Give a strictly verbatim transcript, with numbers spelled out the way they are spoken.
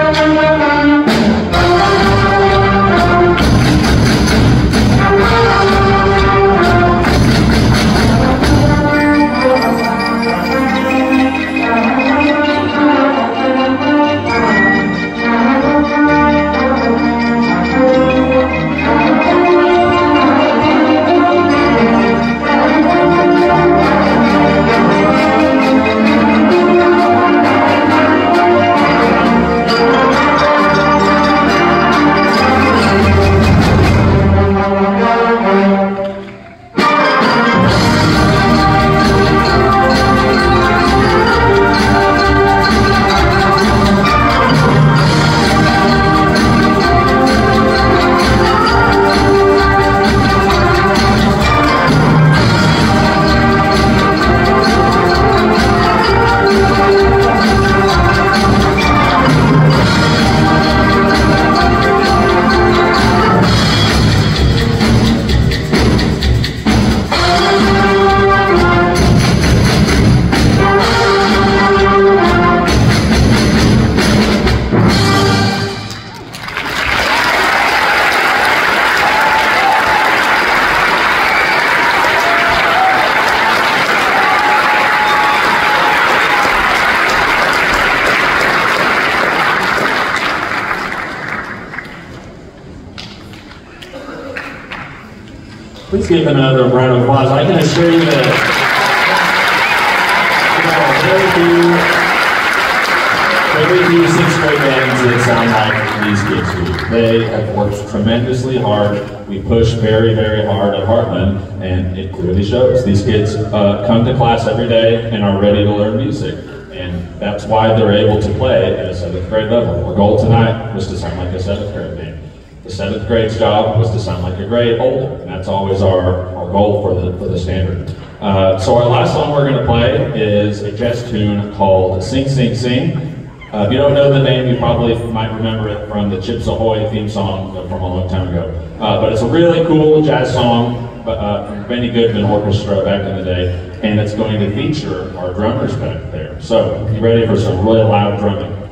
Please give them another round of applause. I can assure you that you know, very few, very few sixth grade bands that sound like these kids do. They have worked tremendously hard. We push very, very hard at Heartland, and it clearly shows. These kids uh, come to class every day and are ready to learn music. And that's why they're able to play at a seventh grade level. Our goal tonight was to sound like a seventh grade band. The seventh grade's job was to sound like a grade older, and that's always our, our goal for the, for the standard. Uh, so our last song we're going to play is a jazz tune called Sing, Sing, Sing. Uh, if you don't know the name, you probably might remember it from the Chips Ahoy theme song from a long time ago. Uh, but it's a really cool jazz song uh, from Benny Goodman Orchestra back in the day, and it's going to feature our drummers back there. So, you ready for some really loud drumming?